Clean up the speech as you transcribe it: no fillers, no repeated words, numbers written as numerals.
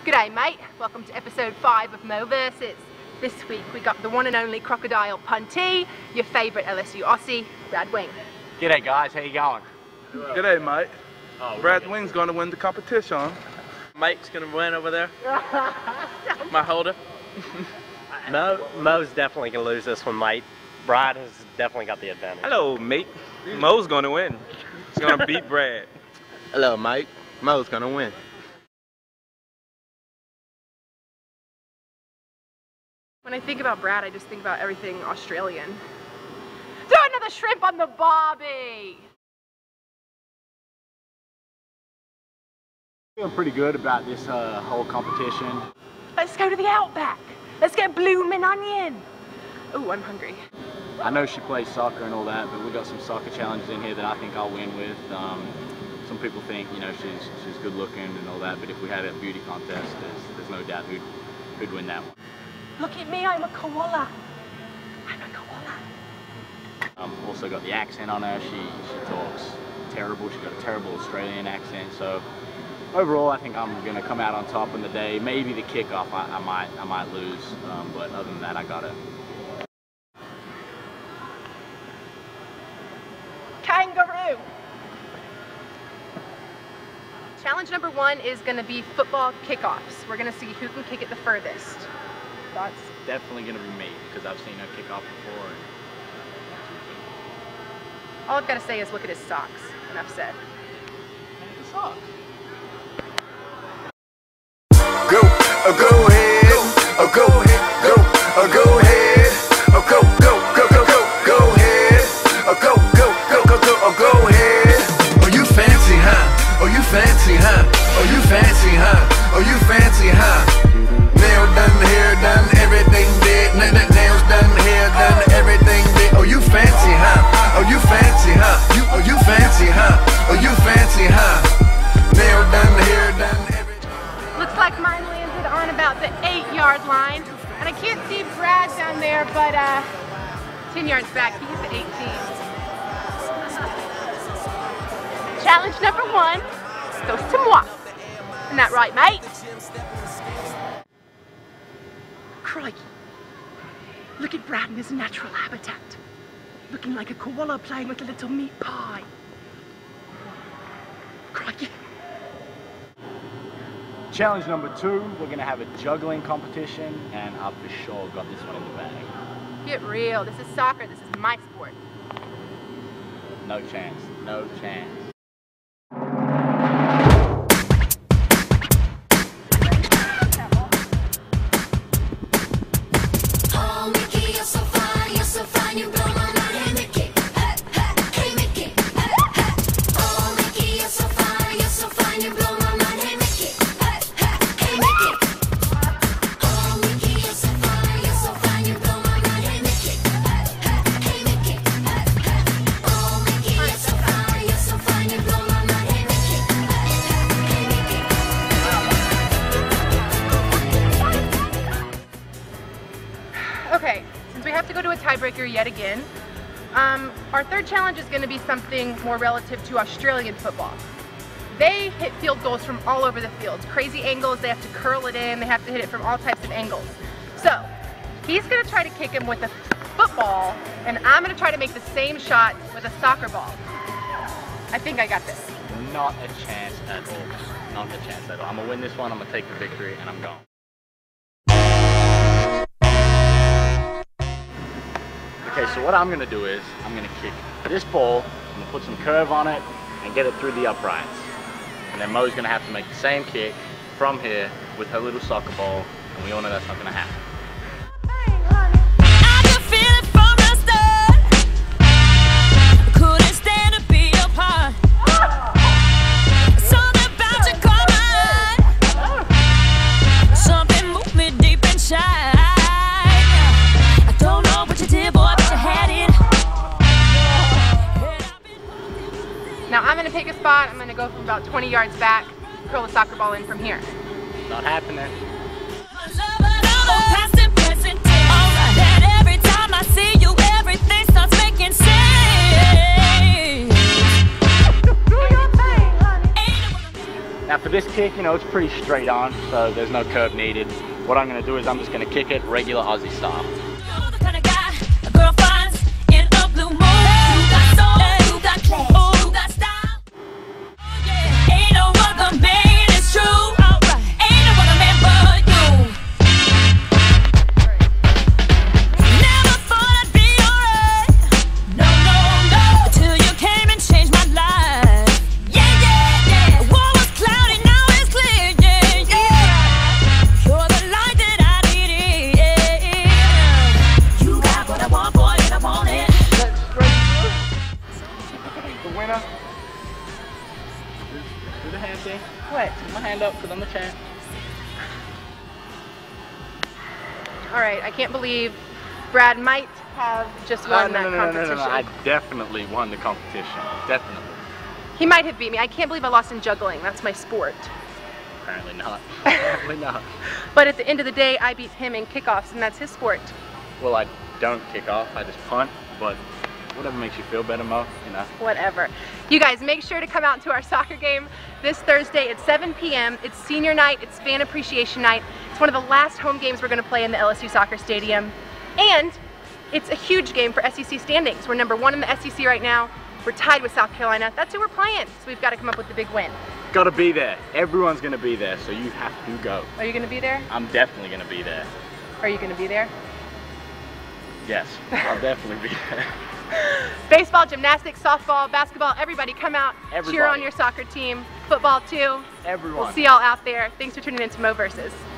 G'day mate, welcome to episode 5 of Meaux Versus. This week we got the one and only crocodile puntee, your favourite LSU Aussie, Brad Wing. G'day guys, how you going? G'day mate. Brad Wing's gonna win the competition. Mike's gonna win over there. My holder. Mo's definitely gonna lose this one, mate. Brad has definitely got the advantage. Hello mate. Mo's gonna win. He's gonna beat Brad. Hello mate. Mo's gonna win. When I think about Brad, I just think about everything Australian. Throw another shrimp on the barbie! Feeling pretty good about this whole competition. Let's go to the Outback. Let's get bloomin' onion. Oh, I'm hungry. I know she plays soccer and all that, but we got some soccer challenges in here that I think I'll win with. Some people think, you know, she's good looking and all that, but if we had a beauty contest, there's no doubt who'd win that one. Look at me, I'm a koala. I'm a koala. Also got the accent on her. She talks terrible. She's got a terrible Australian accent. So overall, I think I'm gonna come out on top on the day. Maybe the kickoff, I might lose, but other than that, I got it. Kangaroo. Challenge number 1 is going to be football kickoffs. We're going to see who can kick it the furthest. Thoughts? Definitely gonna be me because I've seen her kick off before. All I've got to say is look at his socks. Enough said. The socks. Go, go ahead, go ahead, go ahead, go ahead, go ahead. Oh, you fancy, huh? Oh, you fancy, huh? Oh, you fancy, huh? Oh, you fancy, huh? Nail done, hair done, everything did. Nails done, hair done, everything did. Oh, you fancy, huh? Oh, you fancy, huh? Oh, you fancy, huh? Oh, you fancy, huh? Nail done, hair done, everything. Looks like mine landed on about the 8-yard line. And I can't see Brad down there, but 10 yards back, he hit the 18. Challenge number 1 goes to moi. Isn't that right, mate? Crikey. Look at Brad in his natural habitat. Looking like a koala playing with a little meat pie. Crikey. Challenge number 2, we're gonna have a juggling competition, and I've for sure got this one in the bag. Get real. This is soccer. This is my sport. No chance. No chance. Okay, since we have to go to a tiebreaker yet again, our third challenge is going to be something more relative to Australian football. They hit field goals from all over the field. Crazy angles, they have to curl it in, they have to hit it from all types of angles. So, he's going to try to kick him with a football, and I'm going to try to make the same shot with a soccer ball. I think I got this. Not a chance at all. Not a chance at all. I'm gonna win this one, I'm gonna take the victory, and I'm gone. Okay, so what I'm gonna do is, I'm gonna kick this ball, I'm gonna put some curve on it, and get it through the uprights. And then Mo's gonna have to make the same kick from here with her little soccer ball, and we all know that's not gonna happen. Now I'm going to pick a spot, I'm going to go from about 20 yards back, curl the soccer ball in from here. Not happening. Every time I see you, everything starts making sense. Now for this kick, you know, it's pretty straight on, so there's no curve needed. What I'm going to do is I'm just going to kick it regular Aussie style. You're the kind of guy a girl finds in a blue moon. You got soul, you got class, you got style. Oh yeah, ain't no other man, it's true. Alright, ain't no other man but you. Never thought I'd be alright. No, no, no. Till you came and changed my life. Yeah, yeah, yeah. The world was cloudy, now it's clear. Yeah, yeah. You're the light that I needed. Yeah. You got what I want, boy, and I want it. The winner. Do the hand thing. What? Put my hand up because I'm the champ. All right, I can't believe Brad might have just won that competition. No, I definitely won the competition. Definitely. He might have beat me. I can't believe I lost in juggling. That's my sport. Apparently not. Apparently not. But at the end of the day, I beat him in kickoffs, and that's his sport. Well, I don't kick off. I just punt. But whatever makes you feel better, Mo. You know. Whatever. You guys, make sure to come out to our soccer game this Thursday at 7 p.m. It's senior night. It's fan appreciation night. It's one of the last home games we're going to play in the LSU Soccer Stadium. And it's a huge game for SEC standings. We're #1 in the SEC right now. We're tied with South Carolina. That's who we're playing. So we've got to come up with the big win. Gotta be there. Everyone's gonna be there, so you have to go. Are you going to be there? I'm definitely gonna be there. Are you going to be there? Yes, I'll definitely be there. Baseball, gymnastics, softball, basketball, everybody come out, cheer Everybody. on your soccer team. Football too. Everyone. We'll see y'all out there. Thanks for tuning in to Mo Versus.